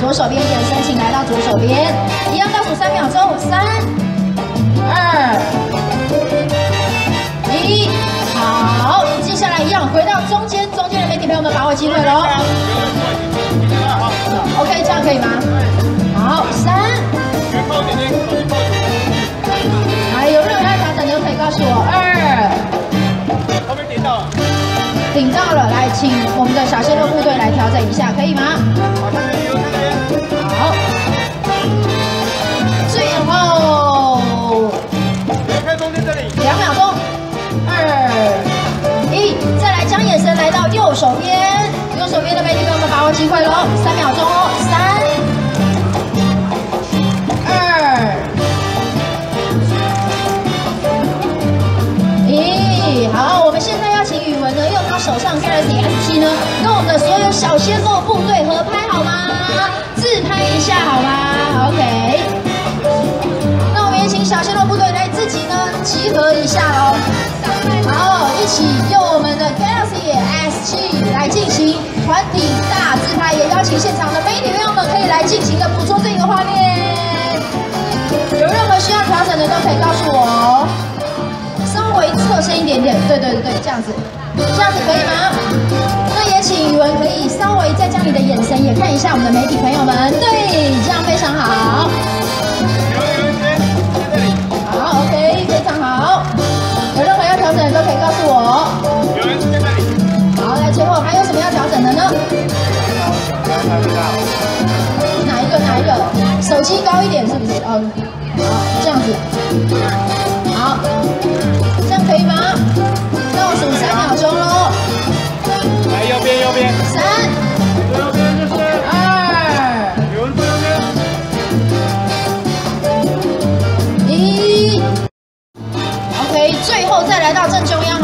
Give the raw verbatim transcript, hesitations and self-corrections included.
左手边延伸，请来到左手边，一样倒数三秒钟，三、二、一，好，接下来一样回到中间，中间的媒体朋友们把握机会喽。OK， 这样可以吗？好，三。还有任何要调整的都可以告诉我。二。后面顶到了。顶到了，来，请我们的小鲜肉部队来调整一下，可以吗？好。最后。看中间这里。两秒钟。二。一，再来将眼神来到右手边。右手边的媒体朋友们把握机会喽，三秒钟哦，三、二、一，好，我们现在要请宇文呢，用他手上 Galaxy S 七呢，跟我们的所有小鲜肉部队合拍好吗？自拍一下好吗 ？OK。那我们也请小鲜肉部队来自己呢集合一下哦。好，一起用我们的 Galaxy S 七来进行团体大自拍，也邀请现场的媒体朋友们可以来尽情的捕捉这个画面。有任何需要调整的都可以告诉我哦。稍微侧身一点点，对对对对，这样子，这样子可以吗？那也请宇文可以稍微再将你的眼神也看一下我们的媒体朋友们，对，这样非常好。好 ，OK， 非常好。有任何要调整的都可以告诉我。有人在这里。好，来最后还有什么要调整的呢？哪一个？哪一个？手机高一点是不是？哦，好，这样子。好，这样可以吗？倒数三秒钟喽。来右边，右边。三。右边就是。二。有人在右边。一。OK， 最后再来到正中央。